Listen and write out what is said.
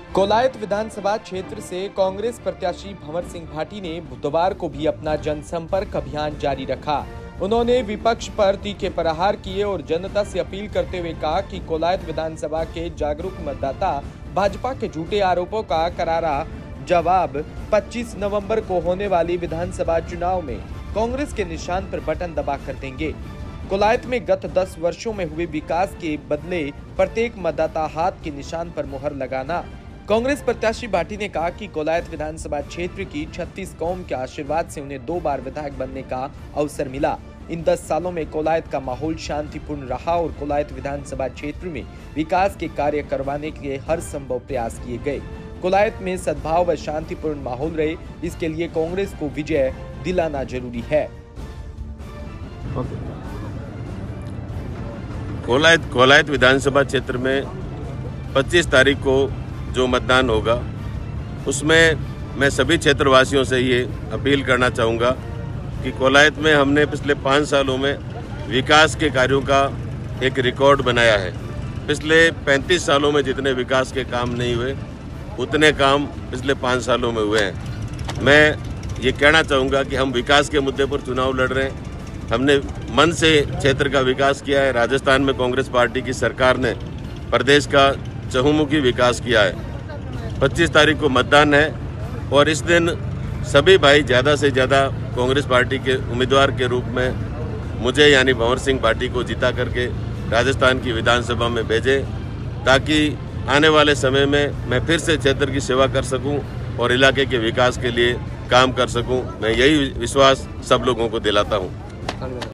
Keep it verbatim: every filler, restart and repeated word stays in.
कोलायत विधानसभा क्षेत्र से कांग्रेस प्रत्याशी भंवर सिंह भाटी ने बुधवार को भी अपना जनसंपर्क अभियान जारी रखा। उन्होंने विपक्ष पर तीखे प्रहार किए और जनता से अपील करते हुए कहा कि कोलायत विधानसभा के जागरूक मतदाता भाजपा के झूठे आरोपों का करारा जवाब पच्चीस नवंबर को होने वाली विधानसभा चुनाव में कांग्रेस के निशान पर बटन दबाकर देंगे। कोलायत में गत दस वर्षों में हुए विकास के बदले प्रत्येक मतदाता हाथ के निशान पर मुहर लगाना। कांग्रेस प्रत्याशी भाटी ने कहा कि कोलायत विधानसभा क्षेत्र की छत्तीस कौम के आशीर्वाद से उन्हें दो बार विधायक बनने का अवसर मिला। इन दस सालों में कोलायत का माहौल शांतिपूर्ण रहा और कोलायत विधानसभा क्षेत्र में विकास के कार्य करवाने के लिए हर संभव प्रयास किए गए। कोलायत में सद्भाव व शांतिपूर्ण माहौल रहे, इसके लिए कांग्रेस को विजय दिलाना जरूरी है। कोलायत कोलायत विधानसभा क्षेत्र में पच्चीस तारीख को जो मतदान होगा उसमें मैं सभी क्षेत्रवासियों से ये अपील करना चाहूँगा कि कोलायत में हमने पिछले पाँच सालों में विकास के कार्यों का एक रिकॉर्ड बनाया है। पिछले पैंतीस सालों में जितने विकास के काम नहीं हुए उतने काम पिछले पाँच सालों में हुए हैं। मैं ये कहना चाहूँगा कि हम विकास के मुद्दे पर चुनाव लड़ रहे हैं। हमने मन से क्षेत्र का विकास किया है। राजस्थान में कांग्रेस पार्टी की सरकार ने प्रदेश का चहुमुखी विकास किया है। पच्चीस तारीख को मतदान है और इस दिन सभी भाई ज़्यादा से ज़्यादा कांग्रेस पार्टी के उम्मीदवार के रूप में मुझे यानी भंवर सिंह भाटी को जीता करके राजस्थान की विधानसभा में भेजें, ताकि आने वाले समय में मैं फिर से क्षेत्र की सेवा कर सकूं और इलाके के विकास के लिए काम कर सकूं। मैं यही विश्वास सब लोगों को दिलाता हूं।